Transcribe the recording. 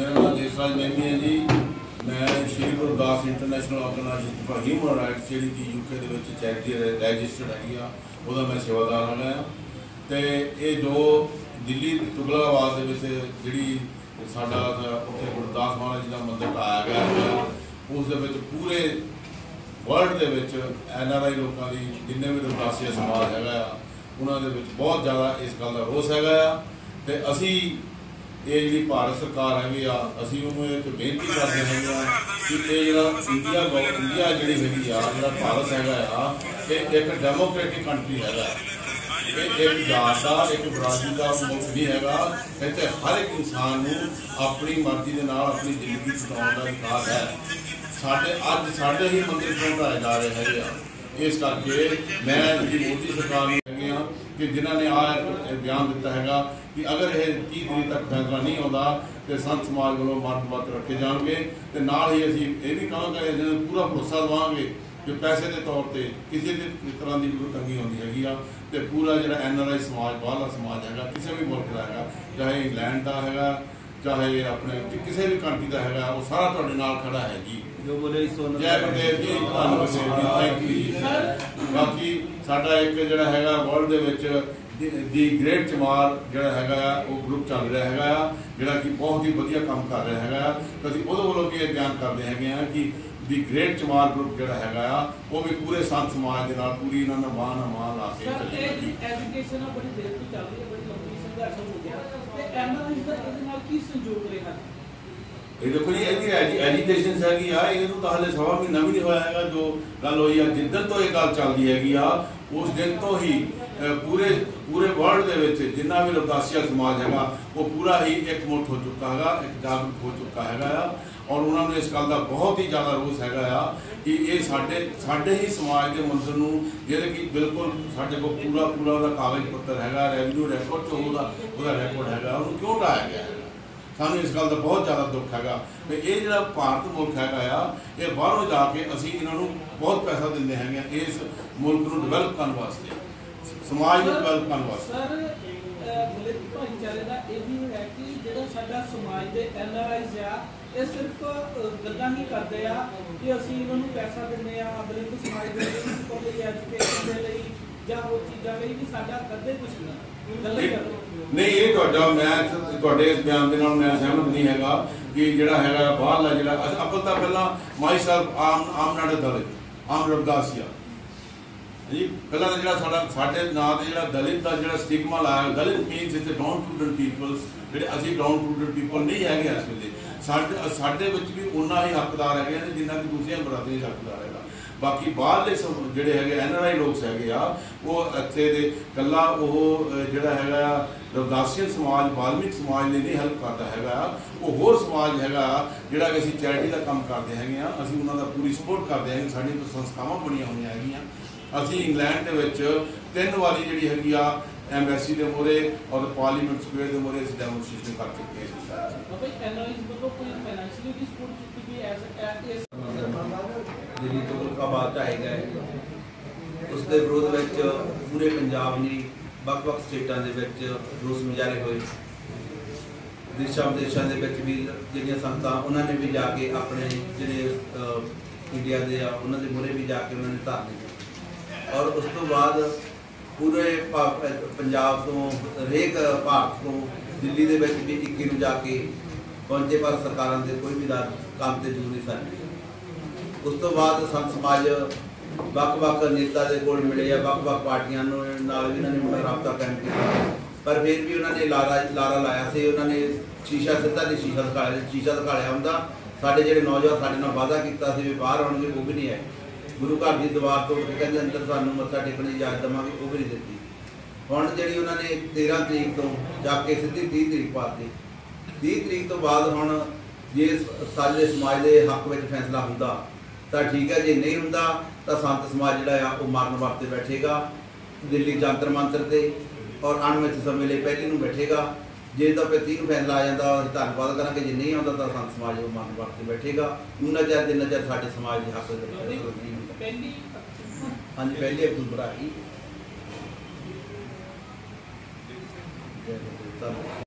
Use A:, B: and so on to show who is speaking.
A: मेरा नाम देसराज नेमी है जी। मैं Shri Guru Ravidas international organisation for human rights ji UK के चैरिटी रजिस्टर्ड हैगी आ मैं सेवादार हाँ। तो ये जो दिल्ली तुगलकाबाद जी साडा उत्थे गुरदास महाराज जी का मंदिर ढाया गया है उस पूरे वर्ल्ड के NRI लोगों की जिन्हें भी रविदासी समाज है उन्होंने बहुत ज़्यादा इस गल का रोस है। तो असी ये जी भारत सरकार हैगी असी उन्होंने एक बेनती करते हैं कि ये इंडिया जी हैगी जो भारत है एक डेमोक्रेटिक कंट्री है, एक जात का एक बरादरी का मुल्क नहीं है। इतने हर एक इंसान को अपनी मर्जी के नाल अपनी जिंदगी बिताने का अधिकार है। साढ़े अज साढ़े ही मंदिर क्यों ढाए जा रहे हैं इस करके मैं जी मोदी सरकार हैगी कि जिन्होंने बयान दिता है कि अगर यह 30 तरीक तक फैसला नहीं आता तो संत समाज वालों मर्द वत रखे जाएंगे। तो नाल ही असी ये भी कहांगे पूरा भरोसा दवांगे कि पैसे के तौर पर किसी भी तरह की कोई तंगी आती हैगी तो पूरा जो NRI समाज बाहरला समाज है किसी भी मुल्क का है, चाहे इंग्लैंड का है चाहे अपने किसी भी कंट्री का है, वो सारा तुहाडे नाल खड़ा है जी। जय गुरुदेव जी, थैंक यू जी। बाकी साडा एक जिहड़ा हैगा वर्ल्ड दी ग्रेट चमार जिहड़ा हैगा वो ग्रुप चल रहा है जिहड़ा कि बहुत ही वधिया काम कर रहा है। तो असीं उहदे वल्लों भी बयान करते हैं कि दी ग्रेट चमार ग्रुप जिहड़ा हैगा वो भी पूरे संत समाज के नाल पूरी इन्होंने मान ला के
B: एजुकेशन बड़ी देर तो चल रही है, बड़ी लंबी संघर्ष हो गया ते NRI दा इहदे नाल की संजोग रहा?
A: ये देखो जी एजुकेशन हैगी ये तो हाले सवा महीना भी नहीं होया है जो गल हुई है। जिस दिन तो ये गल चलती हैगी उस दिन तो ही पूरे वर्ल्ड के जिन्ना भी रविदासिया समाज है वो पूरा ही एकमुठ हो चुका है, एक जागरूक हो चुका है। और उन्होंने इस गल का बहुत ही ज़्यादा रोस है कि ये साढ़े ही समाज के मंदिर में जिहदे कि बिल्कुल साढ़े को पूरा कागज पत्र है, रेवन्यू रिकॉर्ड तो रिकॉर्ड है, उन्होंने क्यों ढाया गया है। सानू इस गल का बहुत ज़्यादा दुख है। तो ये जो भारत मुल्क है ये बाहरों जाके असी इन्हों बहुत पैसा देंगे हैं इस मुल्क को डिवेलप करने वास्ते, समाज को डिवेलप करने वास्ते।
B: दलित भाईचारे का यह भी है कि जो साडा समाज के NRIs ये सिर्फ गल्लां ही करते कि असी इन्होंने पैसा देने दलित समाज के एजुकेशन के लिए या वो चीज़ों लिए भी साडा कदे कुछ
A: नहीं। ये मैं तुहाडे इस बयान के नाल मैं सहमत नहीं है कि जिहड़ा है बाहरला जिहड़ा अकल तो पहला माई सेल्फ आम नाडे दलित आम रविदासिया जी पहला तो जिहड़ा साडे नां ते जिहड़ा दलित का जिहड़ा स्टिगमा लाया Dalit means it's downtrodden peoples जिहड़े असीं डाउन टूडन पीपल नहीं है इस वेले साडे विच भी उन्ना ही हकदार है जिन्ना कि दूसरियां बरादरी हकदार है। बाकी बाहरले जिहड़े है NRI लोग है वो इत्थे दे कल्ला वो जिहड़ा है रविदासियन समाज वाल्मीक समाज ने नहीं हेल्प करता है, वो होर समाज है जिहड़ा कि असीं चैरिटी का काम करते हैं असीं उन्हां दा पूरी सपोर्ट करते हैं। साडी संस्थावां बणियां होईयां हैगियां। असीं इंग्लैंड दे विच 3 वारी जिहड़ी हैगी एम्बेसी के मोहरे और पार्लीमेंट स्क्वेयर के मोहरे डेमोन्स्ट्रेशन कर चुके हैं।
C: दिल्ली तुगलकाबाद ढाए गए उसके विरोध में पूरे पंजाब ने ਵੱਖ-ਵੱਖ स्टेटां दे विच रोस मुजाहरे होए। देशां विदेशां दे विच भी जिहड़ियां संगतां उन्होंने भी जाके अपने जिहड़े इंडिया के उन्होंने दे मोहरे भी जाके उन्होंने धरने दिते। और उस तो बाद पूरे पंजाब तो हरेक भारत तो दिल्ली के भी 21 नूं जाके पहुंचे पर सरकारों के कोई भी काम से दूर नहीं सकते। उस तो बाद संत समाज ਵੱਖ-ਵੱਖ नेता के कोल मिले या ਵੱਖ-ਵੱਖ पार्टियां नाल भी उन्होंने राबता कायम किया, पर फिर भी उन्होंने लारा लाया से उन्होंने शीशा सीधा नहीं शीशा दिखा लिया होंदा। साढ़े जो नौजवान साढ़े नाल वादा किया भी बाहर आउणगे वो भी नहीं आए। गुरु घर की दीवार तो कहते अंदर सानू मत्था टेकने की इजाजत देवांगे वो भी नहीं दी। हुण जिहड़ी उन्होंने 13 तरीक तो जाके सीधी 30 तरीक पाती। 30 तरीक तो बाद हुण जे सारे समाज के हक में फैसला हुंदा तो ठीक है, जे नहीं हुंदा तो संत समाज जिहड़ा वो मरन वास्ते बैठेगा दिल्ली जंतर मंतर से और अणमित समय लिए पहली नूं बैठेगा। जे तो फिर 30 फैसला आ जाता धन्यवाद करेंगे, जे नहीं आता तो संत समाज वो मरन वास्ते बैठेगा उन्ना चਿਰ जिन्ना चਿਰ साडे समाज के हक नहीं होंदा। हाँ जी, 1 अक्तूबर आई।